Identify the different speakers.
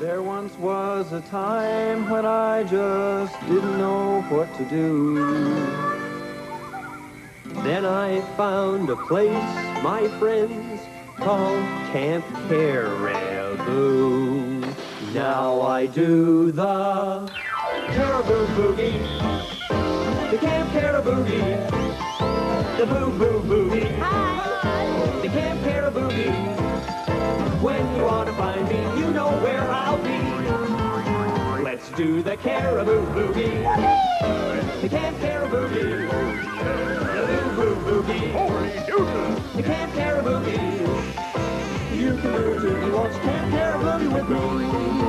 Speaker 1: There once was a time when I just didn't know what to do. Then I found a place, my friends, called Camp Caribou. Now I do the Caribou Boogie, the Camp Caribou Boogie, the Boo Boo Boogie, the Camp Caribou Boogie. When you want to find me, you know where I'll be. Let's do the Caribou Boogie, the Camp Caribou Boogie, the Boo Boo Boogie, the Camp Caribou Boogie. You can do it if you want to Camp Caribou Boogie with me.